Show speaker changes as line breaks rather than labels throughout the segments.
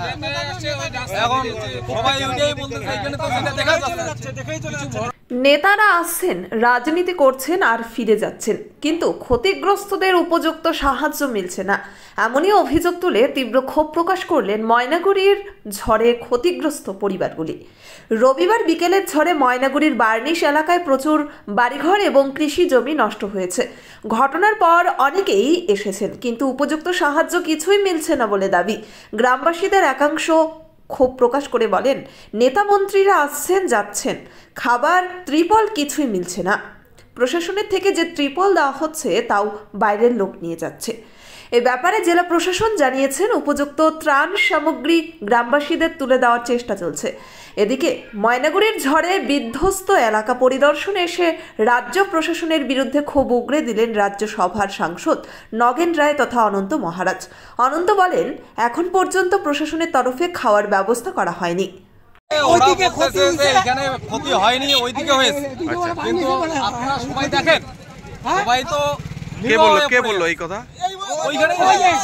নেতারা আসছেন, রাজনীতি করছেন আর ফিরে যাচ্ছেন, কিন্তু ক্ষতিগ্রস্তদের উপযুক্ত সাহায্য মিলছে না, এমনই অভিযোগ তুলে তীব্র ক্ষোভ প্রকাশ করলেন ময়নাগুড়ির ঝড়ে ক্ষতিগ্রস্ত পরিবারগুলি। রবিবার বিকেলের ঝড়ে ময়নাগুড়ির বার্নিশ এলাকায় প্রচুর বাড়িঘর এবং কৃষি জমি নষ্ট হয়েছে। ঘটনার পর অনেকেই এসেছেন, কিন্তু উপযুক্ত সাহায্য কিছুই মিলছে না বলে দাবি। গ্রামবাসীদের একাংশ ক্ষোভ প্রকাশ করে বলেন, নেতা মন্ত্রীরা আসছেন যাচ্ছেন, খাবার ত্রিপল কিছুই মিলছে না। প্রশাসনের থেকে যে ত্রিপল দেওয়া হচ্ছে তাও বাইরের লোক নিয়ে যাচ্ছে। এ ব্যাপারে জেলা প্রশাসন জানিয়েছেন, উপযুক্ত ত্রাণ সামগ্রী গ্রামবাসীদের তুলে দেওয়ার চেষ্টা চলছে। এদিকে ময়নাগুড়ির ঝড়ে বিধ্বস্ত এলাকা পরিদর্শনে এসে রাজ্য প্রশাসনের বিরুদ্ধে ক্ষোভ উগরে দিলেন রাজ্যসভার সাংসদ নগেন রায় তথা অনন্ত মহারাজ। অনন্ত বলেন, এখন পর্যন্ত প্রশাসনের তরফে খাওয়ার ব্যবস্থা করা হয়নি।
ওইদিকে এখানে ক্ষতি হয়নি, ওইদিকে হয়েছে, কিন্তু আপনারা সবাই দেখেন, সবাই তো
কে বললো এই কথা?
ওইখানে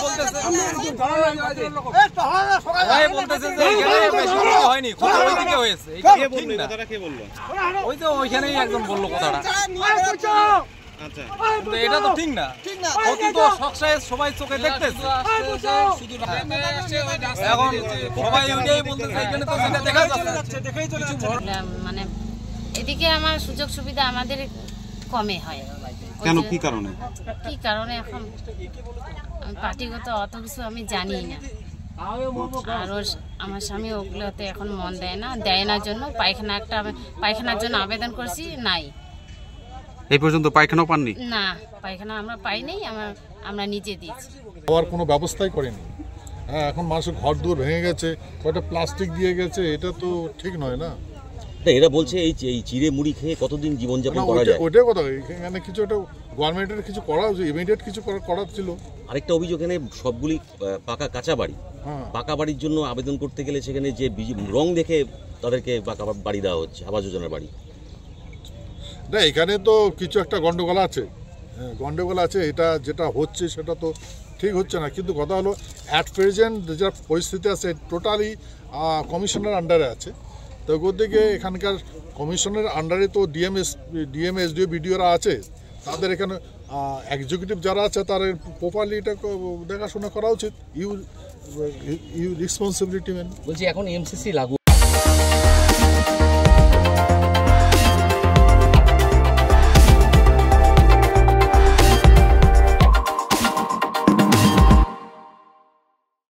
বলতেছে যে এখানে হয়নি, ক্ষতি ওইদিকে হয়েছে। ওই তো ওইখানেই একজন বললো কথাটা, এটা তো ঠিক না। ক্ষতি তো সবাই চোখে দেখতেছে, এখন সবাই ওইটাই বলতেছে এখানে তো সেটা দেখা যাচ্ছে।
মানে এদিকে আমার সুযোগ সুবিধা আমাদের কমে হয়।
কেন, কি কারণে
এখন পার্টিগত অত কিছু আমি জানি না, আর আমার স্বামী ওগুলোতে এখন মন দেয় না জন্য পায়খানার জন্য আবেদন করছি, নাই
এই পর্যন্ত পায়খানাও পাননি?
না, পায়খানা আমরা পাইনি, আমরা নিজে দিয়েছি।
খাওয়ার কোনো ব্যবস্থাই করেনি। হ্যাঁ, এখন মানুষের ঘর দুয়ার ভেঙে গেছে, কয়টা প্লাস্টিক দিয়ে গেছে, এটা তো ঠিক নয় না।
এরা বলছে এই চিড়ে মুড়ি খেয়ে কতদিন জীবনযাপন করা যায়?
ওইটাই কথা, এখানে কিছু একটা গভর্নমেন্টের কিছু করা উচিত, ইমিডিয়েট কিছু করার ছিল।
আরেকটা অভিযোগ, এখানে সবগুলি কাঁচা বাড়ি, পাকা বাড়ির জন্য আবেদন করতে গেলে সেখানে যে রং দেখে তাদেরকে পাকা বাড়ি দেওয়া হচ্ছে, আবাস যোজনার বাড়ি।
না, এখানে তো কিছু একটা গন্ডগোল আছে, এটা যেটা হচ্ছে সেটা তো ঠিক হচ্ছে না। কিন্তু কথা হলো, অ্যাট প্রেজেন্ট যা পরিস্থিতি আছে টোটালি কমিশনের আন্ডারে আছে। তো ওদিকে এখানকার কমিশনের আন্ডারে তো ডিএম এসডিও বিডিওরা আছে, তাদের এখানে এক্সিকিউটিভ যারা আছে তার প্রপারলি এটা দেখাশোনা করা উচিত। You responsibility men.
বলছি এখন এমসিসি লাগু